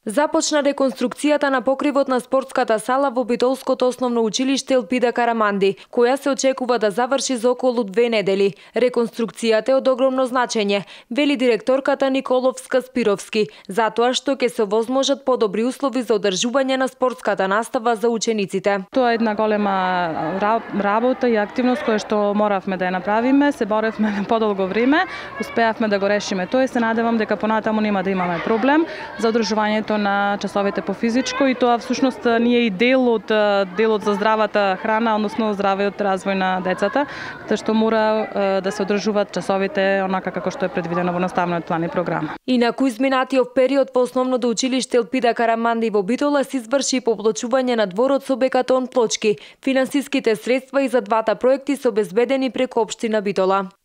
Започна реконструкцијата на покривот на спортската сала во Битолското основно училиште Елпида Караманди, која се очекува да заврши за околу 2 недели. Реконструкцијата е од огромно значење, вели директорката Николовска-Спировски, затоа што ќе се овозможат подобри услови за одржување на спортската настава за учениците. Тоа е една голема работа и активност која што моравме да ја направиме, се боревме на подолго време, успеавме да го решиме тоа и се надевам дека понатаму нема да имаме проблем за одржувањето на часовите по физичко и тоа всушност не е и делот за здравата храна, односно здравиот развој на децата, тоа што мора да се одржуваат часовите онака како што е предвидено во наставниот план и програма. Инаку изминатиот период по основното училиште Елпида Караманди во Битола се изврши поплочување на дворот со бекатон плочки. Финансиските средства и за двата проекти се обезбедени преку општина Битола.